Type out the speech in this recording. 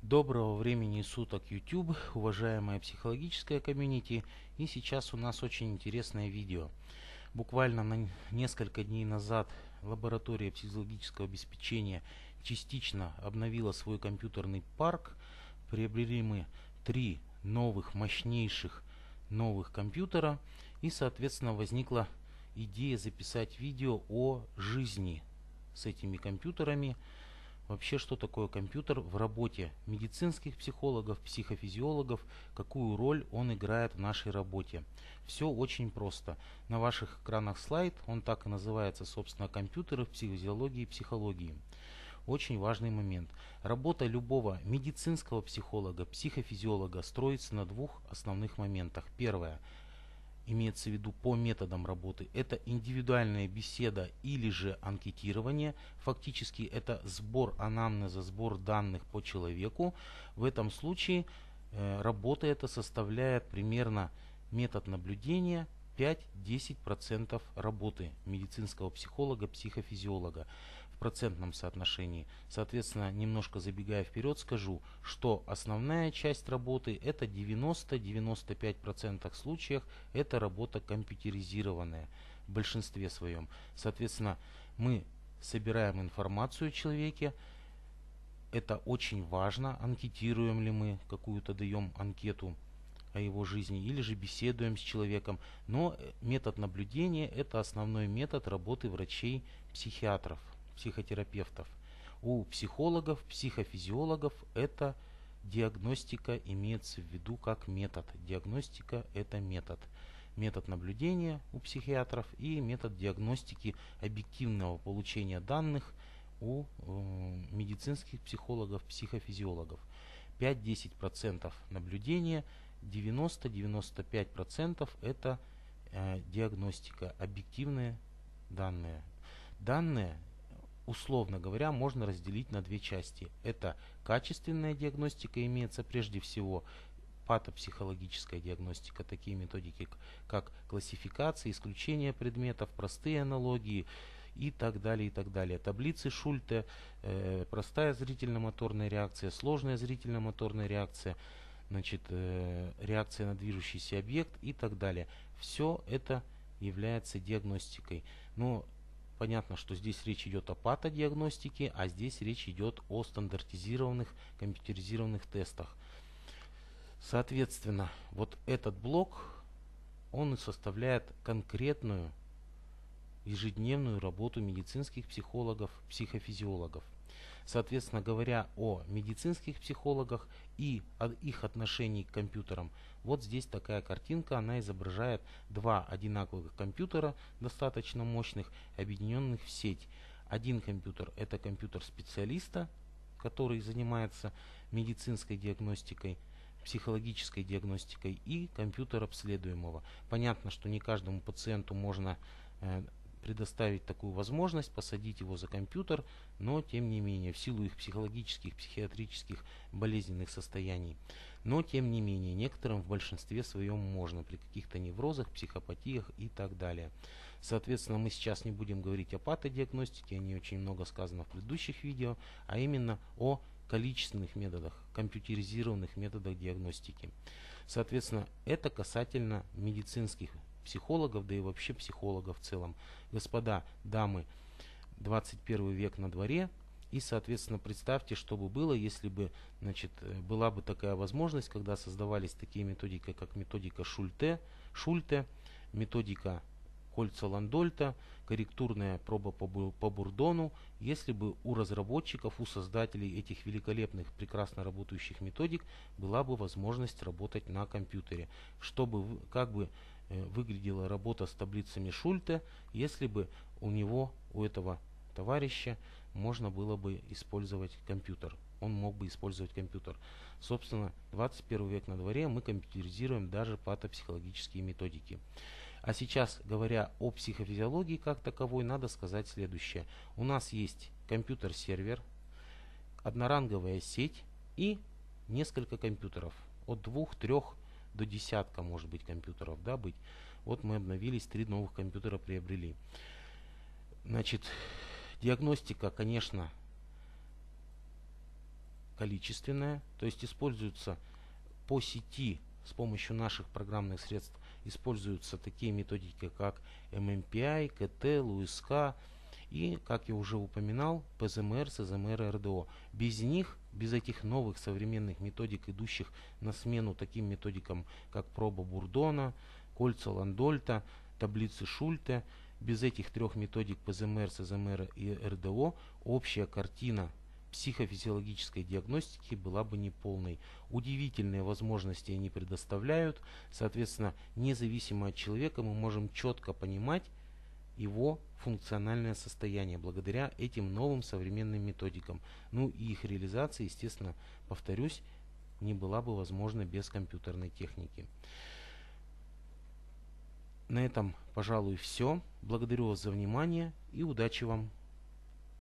Доброго времени суток, YouTube, уважаемая психологическая комьюнити. И сейчас у нас очень интересное видео. Буквально несколько дней назад лаборатория психологического обеспечения частично обновила свой компьютерный парк. Приобрели мы 3 новых, мощнейших новых компьютера. И, соответственно, возникла идея записать видео о жизни с этими компьютерами. Вообще, что такое компьютер в работе медицинских психологов, психофизиологов, какую роль он играет в нашей работе. Все очень просто. На ваших экранах слайд, он так и называется, собственно, компьютеры в психофизиологии и психологии. Очень важный момент. Работа любого медицинского психолога, психофизиолога строится на двух основных моментах. Первое. Имеется в виду по методам работы, это индивидуальная беседа или же анкетирование. Фактически это сбор анамнеза, сбор данных по человеку. В этом случае работа эта составляет примерно метод наблюдения 5-10% работы медицинского психолога, психофизиолога в процентном соотношении. Соответственно, немножко забегая вперед, скажу, что основная часть работы это 90-95% случаев это работа компьютеризированная в большинстве своем. Соответственно, мы собираем информацию о человеке. Это очень важно, анкетируем ли мы, какую-то даем анкету о его жизни, или же беседуем с человеком. Но метод наблюдения это основной метод работы врачей-психиатров, психотерапевтов. У психологов, психофизиологов это диагностика имеется в виду как метод. Диагностика это метод. Метод наблюдения у психиатров и метод диагностики объективного получения данных у медицинских психологов, психофизиологов. 5-10% наблюдения, 90-95% это диагностика, объективные данные. Данные, условно говоря, можно разделить на две части. Это качественная диагностика, имеется прежде всего патопсихологическая диагностика, такие методики, как классификация, исключение предметов, простые аналогии и так далее, и так далее. Таблицы Шульте, простая зрительно-моторная реакция, сложная зрительно-моторная реакция, значит, реакция на движущийся объект и так далее. Все это является диагностикой. Но понятно, что здесь речь идет о патодиагностике, а здесь речь идет о стандартизированных компьютеризированных тестах. Соответственно, вот этот блок, он и составляет конкретную ежедневную работу медицинских психологов, психофизиологов. Соответственно, говоря о медицинских психологах и о их отношении к компьютерам, вот здесь такая картинка, она изображает два одинаковых компьютера, достаточно мощных, объединенных в сеть. Один компьютер это компьютер специалиста, который занимается медицинской диагностикой, психологической диагностикой, и компьютер обследуемого. Понятно, что не каждому пациенту можно предоставить такую возможность, посадить его за компьютер, но тем не менее, в силу их психологических, психиатрических болезненных состояний. Но тем не менее, некоторым в большинстве своем можно, при каких-то неврозах, психопатиях и так далее. Соответственно, мы сейчас не будем говорить о патодиагностике, о ней очень много сказано в предыдущих видео, а именно о количественных методах, компьютеризированных методах диагностики. Соответственно, это касательно медицинских психологов, да и вообще психологов в целом. Господа, дамы, 21 век на дворе, и, соответственно, представьте, что бы было, если бы, значит, была бы такая возможность, когда создавались такие методики, как методика Шульте, методика Кольца-Ландольта, корректурная проба по Бурдону, если бы у разработчиков, у создателей этих великолепных, прекрасно работающих методик была бы возможность работать на компьютере, чтобы как бы выглядела работа с таблицами Шульте, если бы у этого товарища можно было бы использовать компьютер. Он мог бы использовать компьютер. Собственно, 21 век на дворе, мы компьютеризируем даже патопсихологические методики. А сейчас, говоря о психофизиологии как таковой, надо сказать следующее. У нас есть компьютер-сервер, одноранговая сеть и несколько компьютеров. От 2-3 до десятка, может быть, компьютеров, да, быть. Вот мы обновились, 3 новых компьютера приобрели. Значит, диагностика, конечно, количественная, то есть используются по сети с помощью наших программных средств, используются такие методики, как MMPI, КТ, ЛУСК и, как я уже упоминал, ПЗМР, СЗМР, РДО. Без них, без этих новых современных методик, идущих на смену таким методикам, как проба Бурдона, кольца Ландольта, таблицы Шульте, без этих трех методик ПЗМР, СЗМР и РДО общая картина психофизиологической диагностики была бы неполной. Удивительные возможности они предоставляют. Соответственно, независимо от человека мы можем четко понимать его функциональное состояние благодаря этим новым современным методикам. Ну и их реализация, естественно, повторюсь, не была бы возможна без компьютерной техники. На этом, пожалуй, все. Благодарю вас за внимание и удачи вам!